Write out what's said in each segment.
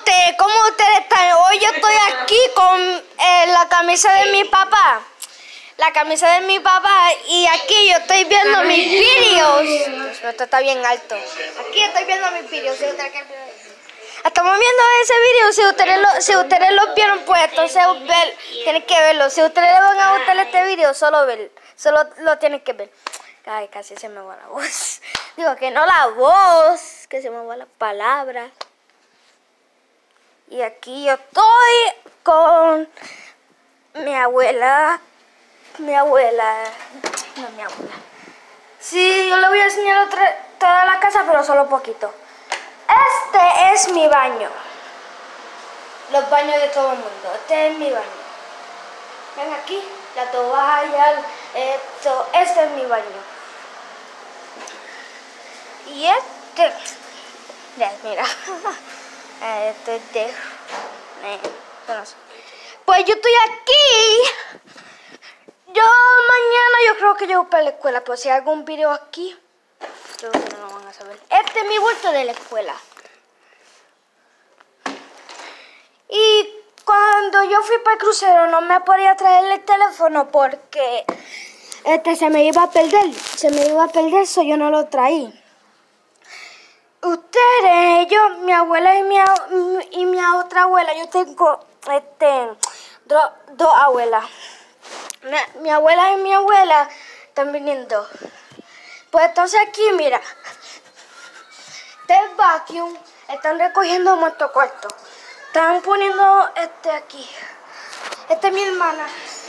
ustedes? ¿Cómo ustedes están? Hoy yo estoy aquí con la camisa de mi papá. La camisa de mi papá y aquí yo estoy viendo mis vídeos. Esto está bien alto. Aquí estoy viendo mis vídeos. Estamos viendo ese vídeo. Si ustedes lo vieron, pues entonces tienen que verlo. Si ustedes le van a gustar este vídeo, solo lo tienen que ver. Ay, casi se me va la voz. Digo que no la voz, que se me va la palabra. Y aquí yo estoy con mi abuela. Sí, yo le voy a enseñar toda la casa, pero solo poquito. Este es mi baño. Los baños de todo el mundo. Este es mi baño. Ven aquí, la toalla, esto. Este es mi baño. Y mira. Este es de... Pues yo estoy aquí. Yo creo que llego para la escuela, pero si hago un video aquí, creo que no lo van a saber. Este es mi bulto de la escuela. Y cuando yo fui para el crucero no me podía traer el teléfono porque se me iba a perder. So yo no lo traí. Ustedes, mi abuela y mi otra abuela, yo tengo dos abuelas. Mi abuela y mi abuela están viniendo. Pues entonces aquí, mira. Del vacuum están recogiendo muerto cuarto. Están poniendo aquí. Esta es mi hermana.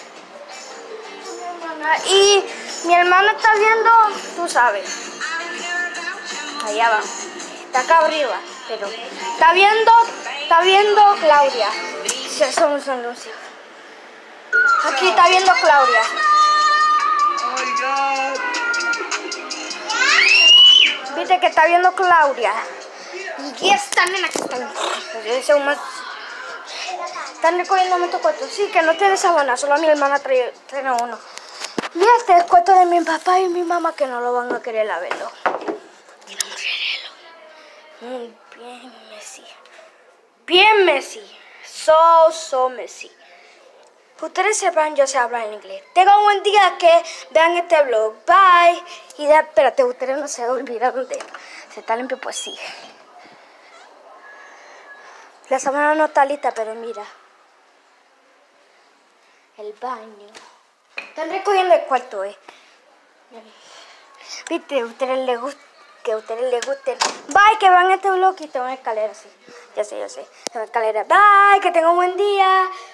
Y mi hermana está viendo, tú sabes. Allá va. Está acá arriba, pero está viendo Claudia. Somos anuncios. Aquí está viendo Claudia. Viste que está viendo Claudia. Y esta nena que están recogiendo muchos cuartos. Sí, que no tiene sábana, solo mi hermana trae uno. Y este es el cuarto de mi papá y mi mamá que no lo van a querer a verlo. Bien Messi. So Messi. Ustedes sepan, yo sé hablar en inglés. Tengan un buen día, que vean este vlog. Bye. Y espérate, ustedes no se olvidaron de... Se está limpio, pues sí. La sábana no está lista, pero mira. El baño. Están recogiendo el cuarto, Viste, a ustedes les gusta. Que a ustedes les guste. Bye, que vean este vlog y tengo una escalera así. Ya sé. Tengo escalera. Bye, que tengan un buen día.